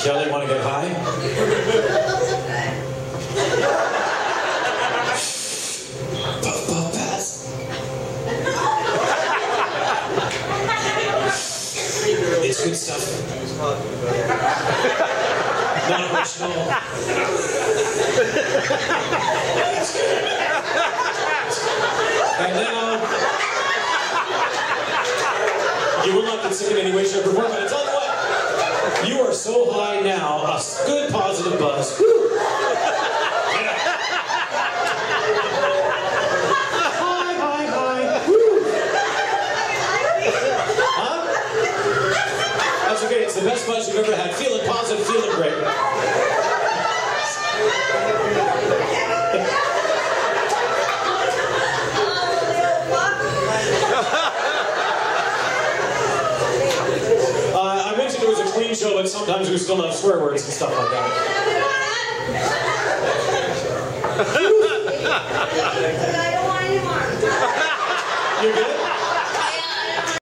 Jelly, want to get high? Puff, puff, pass. It's good stuff. Not original. And now, you will not get sick in any way, shape, or form, but I tell you what, you are so high now, a good positive buzz. Woo. Yeah. Hi. Woo. Huh? That's okay, it's the best buzz you've ever had. Feeling positive, feeling great. I mentioned it was a clean show, but sometimes we still have swear words and stuff like that. I don't want any more. You're good?